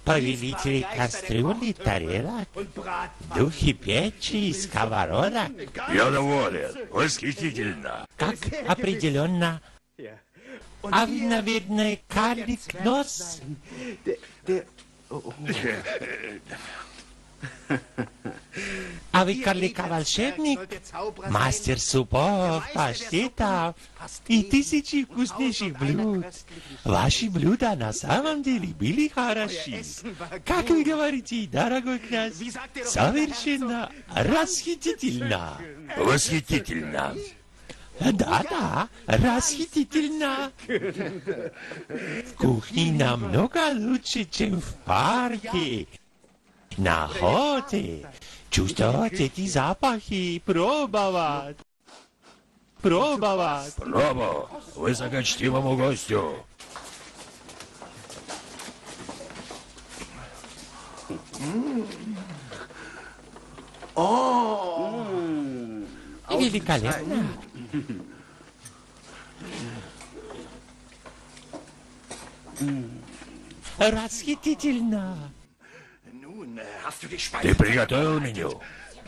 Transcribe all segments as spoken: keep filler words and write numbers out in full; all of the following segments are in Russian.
повелители кастрюли, тарелок, духи печи и сковородок. Я доволен. Восхитительно. Как определенно. А вы, наверное, Карлик Нос? А вы карлика-волшебник? Мастер супов, паштетов и тысячи вкуснейших блюд. Ваши блюда на самом деле были хороши. Как вы говорите, дорогой князь? Совершенно расхитительно. Восхитительно. Да-да, расхитительно. В кухне намного лучше, чем в парке. На охоте. Чувствовать эти запахи, пробовать. Пробовать. Пробу высокочтимому гостю. О, великолепно. Расхитительно. Ты приготовил меню?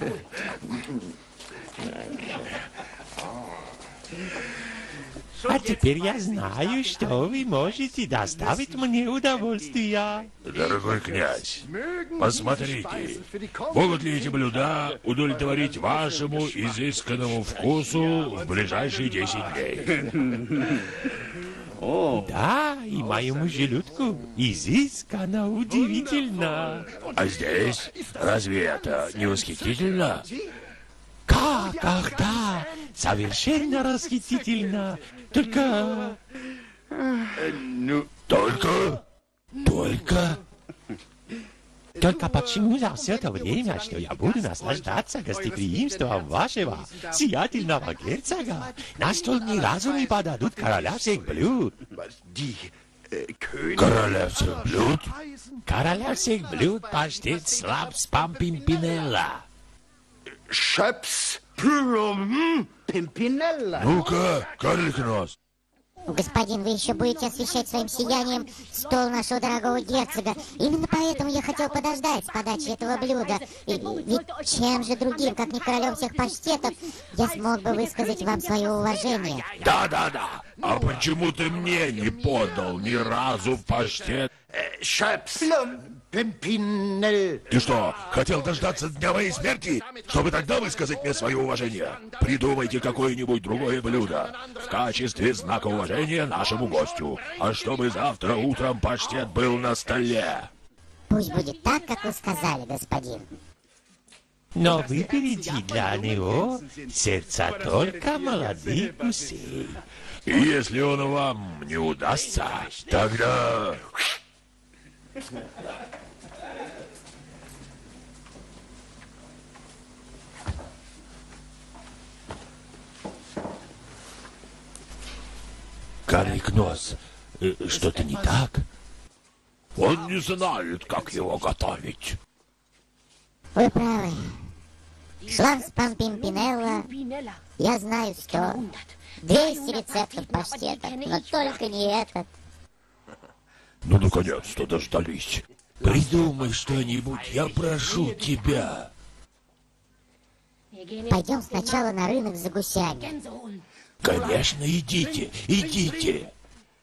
А теперь я знаю, что вы можете доставить мне удовольствие. Дорогой князь, посмотрите, могут ли эти блюда удовлетворить вашему изысканному вкусу в ближайшие десять дней? Да, и моему желудку изысканно, удивительно. А здесь разве это не восхитительно? Как? Ах, да, совершенно расхитительно. Только... Ну, только? Только? Только почему за все это время, что я буду наслаждаться гостеприимством вашего сиятельного герцога, на стол ни разу не подадут короля всех блюд? Короля всех блюд? Короля всех блюд паштет Шапс Пимпинелла. Шапс Пимпинелла? Ну-ка, Карлик Нос. Господин, вы еще будете освещать своим сиянием стол нашего дорогого герцога. Именно поэтому я хотел подождать с подачи этого блюда. И, ведь чем же другим, как не королем всех паштетов, я смог бы высказать вам свое уважение. Да-да-да. А почему ты мне не подал ни разу паштет? Шапс Пимпинелл. Ты что, хотел дождаться дня моей смерти, чтобы тогда высказать мне свое уважение? Придумайте какое-нибудь другое блюдо в качестве знака уважения нашему гостю, а чтобы завтра утром паштет был на столе. Пусть будет так, как вы сказали, господин. Но выберите для него сердца только молодых гусей. И если он вам не удастся, тогда... Карлик Нос, что-то не так? Он не знает, как его готовить. Вы правы. Шапс Пимпинелла, я знаю сто. двести рецептов паштетов, но только не этот. Ну, наконец-то дождались. Придумай что-нибудь, я прошу тебя. Пойдем сначала на рынок за гусями. Конечно, идите, идите.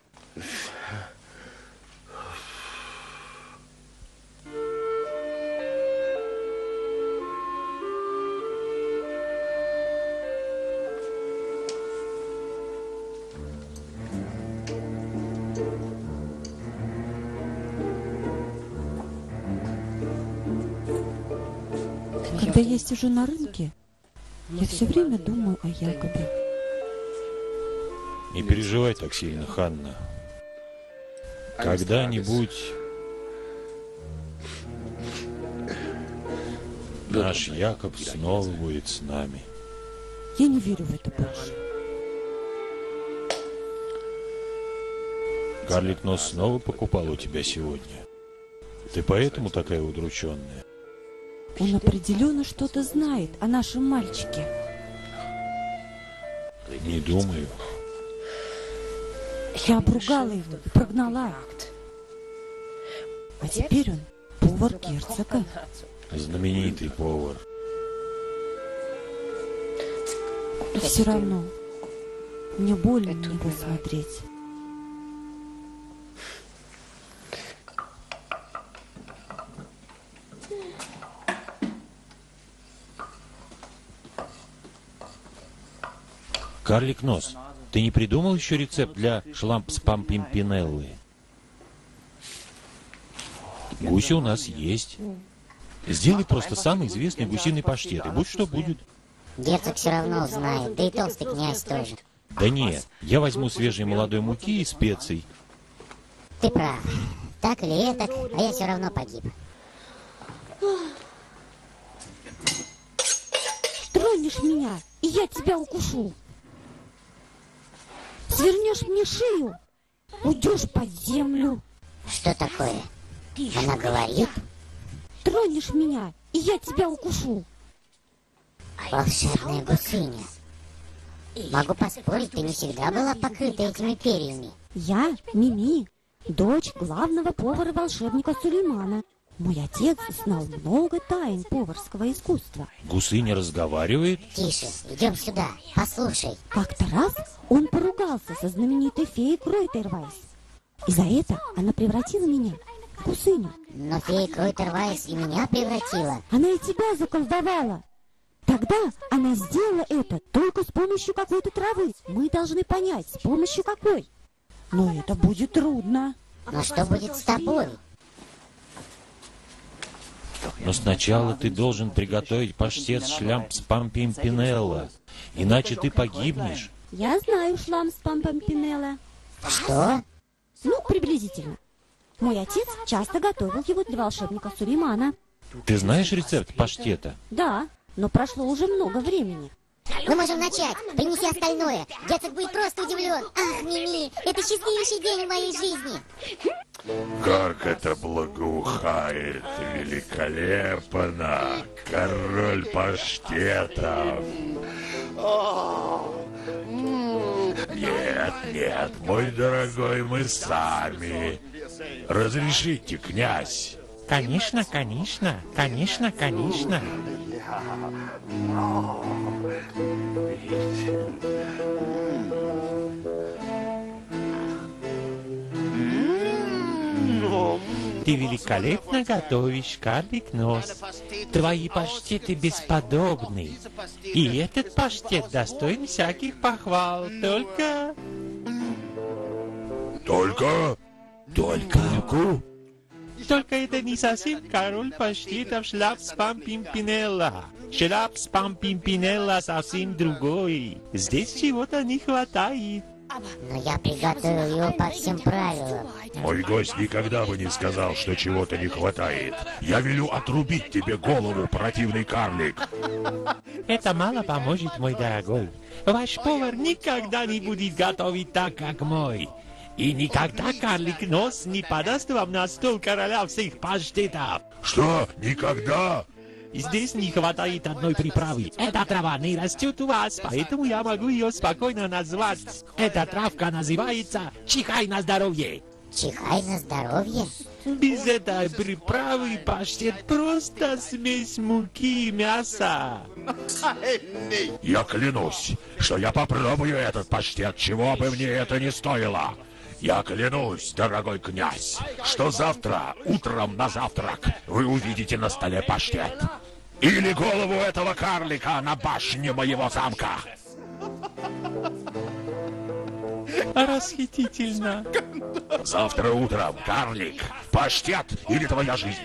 Когда я сижу на рынке, я все время думаю о Якобе. Не переживай так сильно, Ханна. Когда-нибудь наш Якоб снова будет с нами. Я не верю в это больше. Карлик Нос снова покупал у тебя сегодня. Ты поэтому такая удрученная? Он определенно что-то знает о нашем мальчике. Не думаю. Я обругала его и прогнала. А теперь он повар герцога. Знаменитый повар. И все равно мне больно на него смотреть. Карлик Нос, ты не придумал еще рецепт для шлампс-пампимпинеллы? Гуси у нас есть. Сделай просто самый известный гусиный паштет, и будь что будет. Герцог все равно узнает, да и толстый князь тоже. Да нет, я возьму свежей молодой муки и специй. Ты прав. Так или этак, а я все равно погиб. Тронешь меня, и я тебя укушу. Свернешь мне шею, уйдешь под землю. Что такое? Она говорит? Тронешь меня, и я тебя укушу. Волшебная гусыня. Могу поспорить, ты не всегда была покрыта этими перьями. Я Мими, дочь главного повара-волшебника Сулеймана. Мой отец знал много тайн поварского искусства. Гусыня разговаривает? Тише, идем сюда, послушай. Как-то раз он поругался со знаменитой феей Кройтервайс. И за это она превратила меня в гусыню. Но фея Кройтервайс и меня превратила. Она и тебя заколдовала. Тогда она сделала это только с помощью какой-то травы. Мы должны понять, с помощью какой. Но это будет трудно. Но что будет с тобой? Но сначала ты должен приготовить паштет шлампс-пампимпинелла, иначе ты погибнешь. Я знаю шлампс-пампимпинелла. Что? Ну, приблизительно. Мой отец часто готовил его для волшебника Сулеймана. Ты знаешь рецепт паштета? Да, но прошло уже много времени. Мы можем начать. Принеси остальное. Герцог будет просто удивлен. Ах, Мими, это счастливейший день в моей жизни. Как это благоухает, великолепно, король паштетов. Нет, нет, мой дорогой, мы сами. Разрешите, князь? Конечно, конечно, конечно, конечно. Ты великолепно готовишь, Карлик Нос. Твои паштеты бесподобны. И этот паштет достоин всяких похвал. Только... Только? Только... Только это не совсем король паштетов Шлампс-Пампимпинелла. Шлампс-Пампимпинелла совсем другой. Здесь чего-то не хватает. Но я приготовил его по всем правилам. Мой гость никогда бы не сказал, что чего-то не хватает. Я велю отрубить тебе голову, противный карлик. Это мало поможет, мой дорогой. Ваш повар никогда не будет готовить так, как мой. И никогда Карлик Нос не подаст вам на стол короля всех паштетов. Что? Никогда? Здесь не хватает одной приправы. Эта трава не растет у вас, поэтому я могу ее спокойно назвать. Эта травка называется «Чихай на здоровье». Чихай на здоровье? Без этой приправы паштет просто смесь муки и мяса. Я клянусь, что я попробую этот паштет, чего бы мне это ни стоило. Я клянусь, дорогой князь, что завтра утром на завтрак вы увидите на столе паштет. Или голову этого карлика на башне моего замка. Расхитительно. Завтра утром, карлик, паштет или твоя жизнь.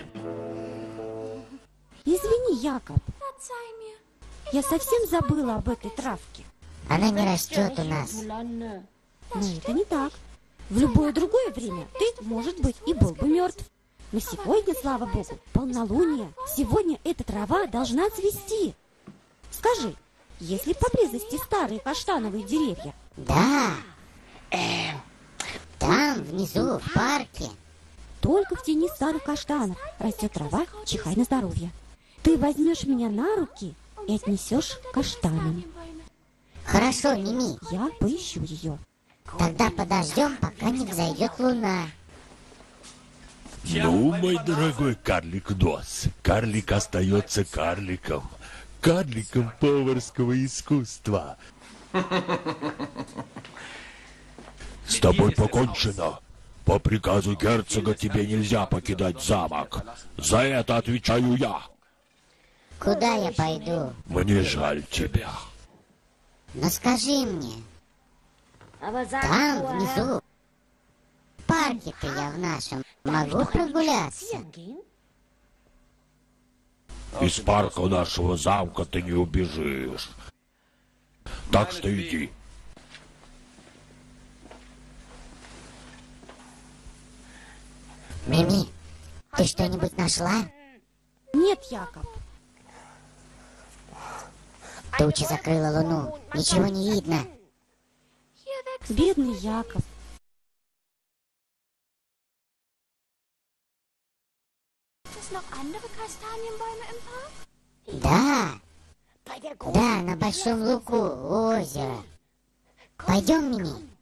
Извини, Якоб. Я совсем забыла об этой травке. Она не растет у нас. Но это не так. В любое другое время ты, может быть, и был бы мертв. Но сегодня, слава богу, полнолуние. Сегодня эта трава должна цвести. Скажи, есть ли поблизости старые каштановые деревья? Да. Эм, там, внизу, в парке. Только в тени старых каштанов растет трава «Чихай на здоровье». Ты возьмешь меня на руки и отнесешь к каштанам. Хорошо, Мими. Я поищу ее. Тогда подождем, пока не взойдет луна. Ну, мой дорогой карлик Нос, карлик остается карликом. Карликом поварского искусства. С тобой покончено. По приказу герцога тебе нельзя покидать замок. За это отвечаю я. Куда я пойду? Мне жаль тебя. Но скажи мне, там внизу, в парке-то я в нашем могу прогуляться? Из парка нашего замка ты не убежишь. Так что иди. Мими, ты что-нибудь нашла? Нет, Якоб. Туча закрыла луну, ничего не видно. Бедный Якоб. Да, да, на большом лугу у озера. Пойдем, Мими.